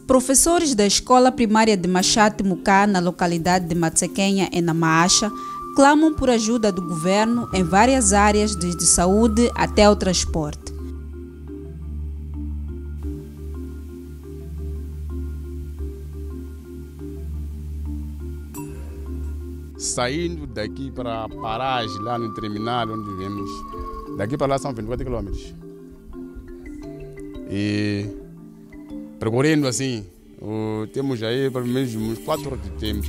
Professores da Escola Primária de Machate Mucá, na localidade de Matsequenha, em Namaacha, clamam por ajuda do governo em várias áreas, desde saúde até ao transporte. Saindo daqui para a paragem, lá no terminal onde vivemos, daqui para lá são 24 quilômetros. E percorrendo assim, temos aí pelo menos uns 4 horas de tempo.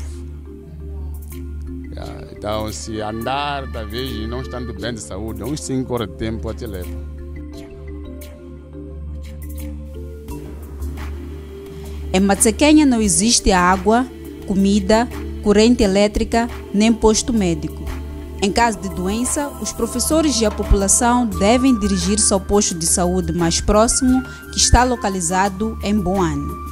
Então, se andar, talvez, e não estando bem de saúde, uns 5 horas de tempo até leva. Em Matsequenha não existe água, comida, corrente elétrica, nem posto médico. Em caso de doença, os professores e a população devem dirigir-se ao posto de saúde mais próximo, que está localizado em Boane.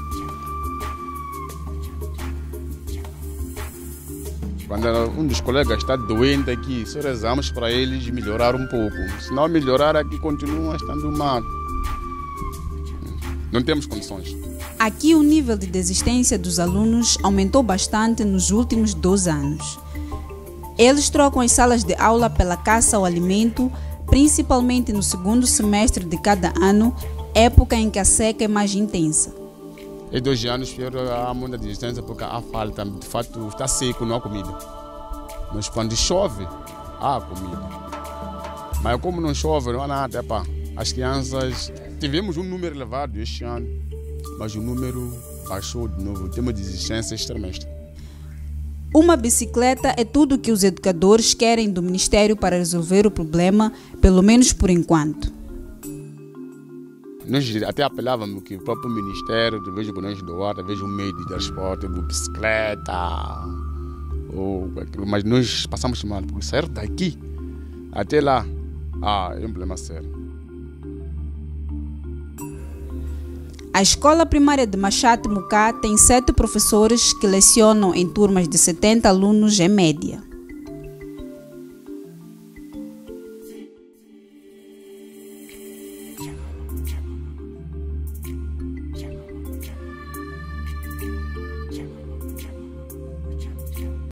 Quando um dos colegas está doente aqui, só rezamos para eles melhorar um pouco. Se não melhorar, aqui continua estando mal. Não temos condições. Aqui o nível de desistência dos alunos aumentou bastante nos últimos 2 anos. Eles trocam as salas de aula pela caça ao alimento, principalmente no segundo semestre de cada ano, época em que a seca é mais intensa. Em 2 anos há muita desistência porque há falta, de fato está seco, não há comida. Mas quando chove, há comida. Mas como não chove, não há nada. As crianças, tivemos um número elevado este ano, mas o número baixou de novo, temos desistência extremista. Uma bicicleta é tudo o que os educadores querem do Ministério para resolver o problema, pelo menos por enquanto. Nós até apelávamos que o próprio Ministério, de vez em quando, nos doar, talvez um meio de transporte, de bicicleta, mas nós passamos mal, porque sair daqui até lá, é um problema sério. A Escola Primária de Machate Mucá tem 7 professores que lecionam em turmas de 70 alunos em média.